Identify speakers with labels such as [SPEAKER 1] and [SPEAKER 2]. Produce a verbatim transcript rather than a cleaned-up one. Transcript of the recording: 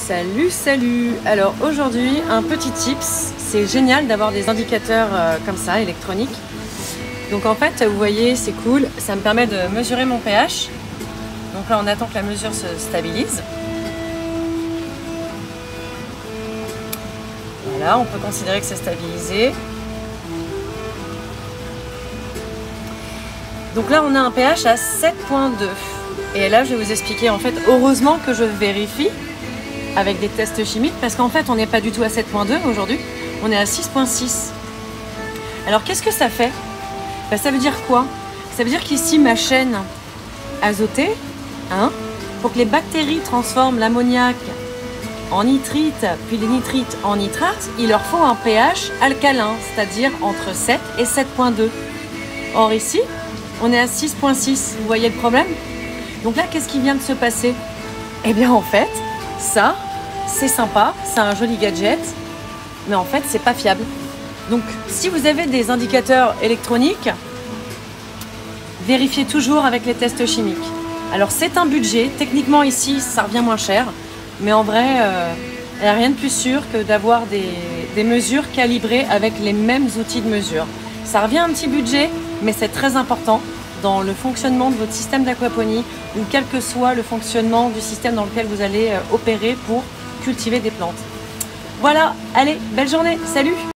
[SPEAKER 1] Salut, salut! Alors aujourd'hui, un petit tips, c'est génial d'avoir des indicateurs euh, comme ça, électroniques. Donc en fait, vous voyez, c'est cool, ça me permet de mesurer mon pH. Donc là, on attend que la mesure se stabilise. Voilà, on peut considérer que c'est stabilisé. Donc là, on a un pH à sept virgule deux. Et là, je vais vous expliquer, en fait, heureusement que je vérifie avec des tests chimiques, parce qu'en fait, on n'est pas du tout à sept virgule deux aujourd'hui, on est à six virgule six. Alors, qu'est-ce que ça fait? Ben, ça veut dire quoi? Ça veut dire qu'ici, ma chaîne azotée, hein, pour que les bactéries transforment l'ammoniac en nitrite, puis les nitrites en nitrate, il leur faut un pH alcalin, c'est-à-dire entre sept et sept virgule deux. Or ici, on est à six virgule six. Vous voyez le problème? Donc là, qu'est-ce qui vient de se passer? Eh bien, en fait, ça, c'est sympa, c'est un joli gadget, mais en fait, c'est pas fiable. Donc, si vous avez des indicateurs électroniques, vérifiez toujours avec les tests chimiques. Alors, c'est un budget. Techniquement, ici, ça revient moins cher, mais en vrai, euh, il n'y a rien de plus sûr que d'avoir des, des mesures calibrées avec les mêmes outils de mesure. Ça revient un petit budget, mais c'est très important dans le fonctionnement de votre système d'aquaponie ou quel que soit le fonctionnement du système dans lequel vous allez opérer pour cultiver des plantes. Voilà, allez, belle journée, salut!